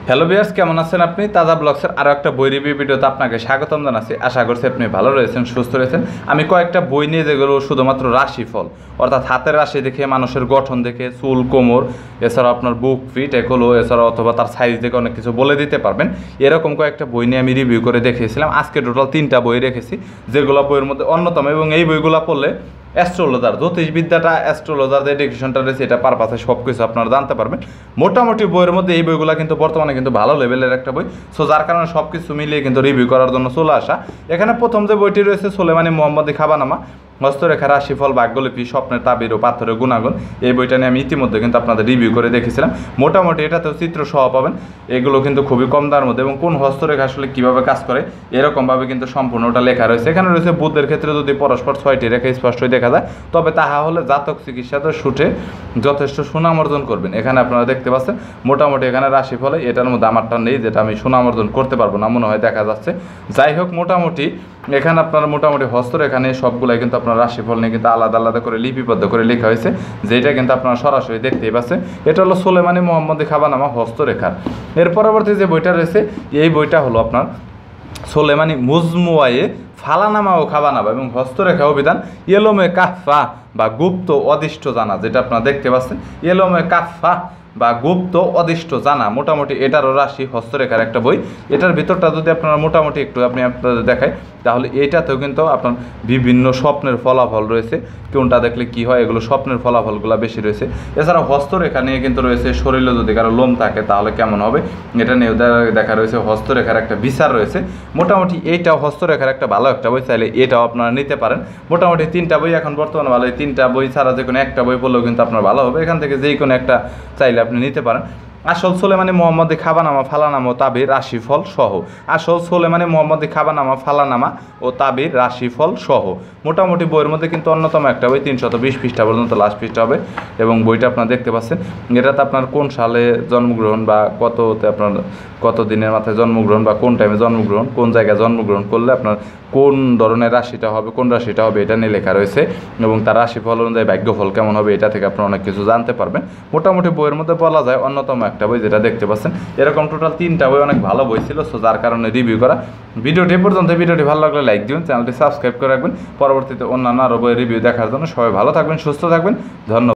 Hello viewers, কেমন আছেন আপনি? তাজা ব্লগসের আরও একটা বই রিভিউ ভিডিওতে আপনাকে স্বাগতম জানাচ্ছি। আশা করছি আপনি ভালো রয়েছেন, সুস্থ রয়েছেন। আমি কয়েকটা বই নিয়ে যেগুলো শুধুমাত্র রাশিফল, অর্থাৎ হাতের রাশি দেখে, মানুষের গঠন দেখে, চুল, কোমর, এছাড়াও আপনার বুক ফিট, এগুলো এছাড়াও অথবা তার সাইজ দেখে অনেক কিছু বলে দিতে পারবেন। এরকম কয়েকটা বই নিয়ে আমি রিভিউ করে দেখিয়েছিলাম। আজকে টোটাল 3টা বই রেখেছি, যেগুলো বইয়ের মধ্যে অন্যতম, এবং এই বইগুলো পড়লে অ্যাস্ট্রোলজার, জ্যোতিষবিদ্যাটা, অ্যাস্ট্রোলজার যে এডুকেশনটা রয়েছে এটা পারপাসে সব কিছু আপনারা জানতে পারবেন। মোটামুটি বইয়ের মধ্যে এই বইগুলো কিন্তু বর্তমানে কিন্তু ভালো লেভেলের একটা বই। সো যার কারণে সব কিছু মিলিয়ে কিন্তু রিভিউ করার জন্য চলে আসা। এখানে প্রথম যে বইটি রয়েছে সুলেমানি মোহাম্মদী খাবানামা, হস্তরেখা, রাশিফল, ভাগ্যলিপি, স্বপ্নের তাবির ও পাথরের গুণাগুণ। এই বইটা নিয়ে আমি ইতিমধ্যে কিন্তু আপনাদের রিভিউ করে দেখেছিলাম। মোটামুটি এটাতেও চিত্র সহ পাবেন। এগুলো কিন্তু খুবই কম দামের মধ্যে, এবং কোন হস্তরেখা আসলে কীভাবে কাজ করে এরকমভাবে কিন্তু সম্পূর্ণটা লেখা রয়েছে। এখানে রয়েছে বুধের ক্ষেত্রে যদি পরস্পর 6টি রেখা স্পষ্টই দেখা যায়, তবে তাহা হলে জাতক চিকিৎসাতে শুটে যথেষ্ট সুনাম অর্জন করবেন। এখানে আপনারা দেখতে পাচ্ছেন মোটামুটি এখানে রাশিফলে এটার মধ্যে আমারটা নেই, যেটা আমি সুনাম অর্জন করতে পারবো না মনে হয়, দেখা যাচ্ছে। যাই হোক, মোটামুটি এখানে আপনারা মোটামুটি হস্তরেখা নিয়ে সবগুলাই কিন্তু আপনার রাশিফল নিয়ে কিন্তু আলাদা আলাদা করে লিপিবদ্ধ করে লেখা হয়েছে, যেটা কিন্তু আপনারা সরাসরি দেখতেই পাচ্ছেন। এটা হলো সুলেমানি মোহাম্মদী খাবানামা হস্তরেখার। এর পরবর্তী যে বইটা রয়েছে, এই বইটা হলো আপনার সুলেমানি মুজমুয়ায়ে ফালানামা ও খাবানামা এবং হস্তরেখা অভিধান ইয়েলোমে কাফা বা গুপ্ত অদিষ্ট জানা, যেটা আপনারা দেখতে পাচ্ছেন। ইয়েলোমে কাফা বা গুপ্ত অদিষ্ট জানা, মোটামুটি এটারও রাশি হস্তরেখার একটা বই। এটার ভিতরটা যদি আপনারা মোটামুটি একটু আপনাদের দেখায়, তাহলে এইটাতেও কিন্তু আপনার বিভিন্ন স্বপ্নের ফলাফল রয়েছে। কোনটা দেখলে কি হয়, এগুলো স্বপ্নের ফলাফলগুলো বেশি রয়েছে। এছাড়া হস্তরেখা নিয়ে কিন্তু রয়েছে, শরীরে যদি কারো লোম থাকে তাহলে কেমন হবে এটা নিয়েও দেখা রয়েছে। হস্তরেখার একটা বিচার রয়েছে। মোটামুটি এইটাও হস্তরেখার একটা ভালো একটা বই, চাইলে এটাও আপনারা নিতে পারেন। মোটামুটি 3টা বই এখন বর্তমানে ভালো। এই 3টা বই ছাড়া যে কোনো একটা বই পড়লেও কিন্তু আপনার ভালো হবে। এখান থেকে যেই কোনো একটা চাইলে আপনি নিতে পারেন। আসল সুলেমানি মোহাম্মদী খাবানামা, ফালানামা ও তাবির, রাশিফল সহ। আসল সুলেমানি মোহাম্মদী খাবানামা, ফালানামা ও তাবির, রাশিফল সহ। মোটামুটি বইয়ের মধ্যে কিন্তু অন্যতম একটা বই। 320 পৃষ্ঠা পর্যন্ত লাস্ট পৃষ্ঠা হবে, এবং বইটা আপনারা দেখতে পাচ্ছেন। এটাতে আপনার কোন সালে জন্মগ্রহণ বা কততে আপনার কত দিনের মাথায় জন্মগ্রহণ বা কোন টাইমে জন্মগ্রহণ, কোন জায়গায় জন্মগ্রহণ করলে আপনার কোন ধরনের রাশিটা হবে, কোন রাশিটা হবে, এটা নিয়ে লেখা রয়েছে। এবং তার রাশিফল অনুযায়ী ভাগ্যফল কেমন হবে, এটা থেকে আপনারা অনেক কিছু জানতে পারবেন। মোটামুটি বইয়ের মধ্যে বলা যায় অন্যতম একটা বই, যেটা দেখতে পাচ্ছেন। এরকম টোটাল 3টা বই, অনেক ভালো বই ছিল। সো যার কারণে রিভিউ করা। ভিডিওটি পর্যন্ত, ভিডিওটি ভালো লাগলে লাইক দিবেন, চ্যানেলটি সাবস্ক্রাইব করে রাখবেন। পরবর্তীতে অন্যান্য আরও বইয়ের রিভিউ দেখার জন্য সবাই ভালো থাকবেন, সুস্থ থাকবেন। ধন্যবাদ।